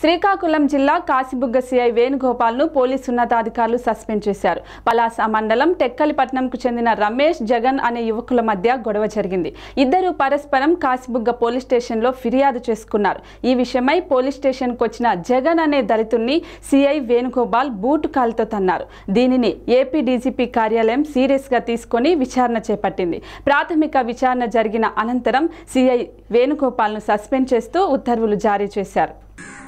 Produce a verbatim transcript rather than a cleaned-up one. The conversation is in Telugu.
శ్రీకాకుళం జిల్లా కాశీబుగ్గ సిఐ వేణుగోపాల్ను పోలీసు ఉన్నతాధికారులు సస్పెండ్ చేశారు. పలాస మండలం టెక్కలిపట్నంకు చెందిన రమేష్, జగన్ అనే యువకుల మధ్య గొడవ జరిగింది. ఇద్దరు పరస్పరం కాశీబుగ్గ పోలీస్ స్టేషన్లో ఫిర్యాదు చేసుకున్నారు. ఈ విషయమై పోలీస్ స్టేషన్కు వచ్చిన జగన్ అనే దళితుడిని సిఐ వేణుగోపాల్ బూటు కాలుతో తన్నారు. దీనిని ఏపీ డీజీపీ కార్యాలయం సీరియస్ గా తీసుకొని విచారణ చేపట్టింది. ప్రాథమిక విచారణ జరిగిన అనంతరం సిఐ వేణుగోపాల్ను సస్పెండ్ చేస్తూ ఉత్తర్వులు జారీ చేశారు.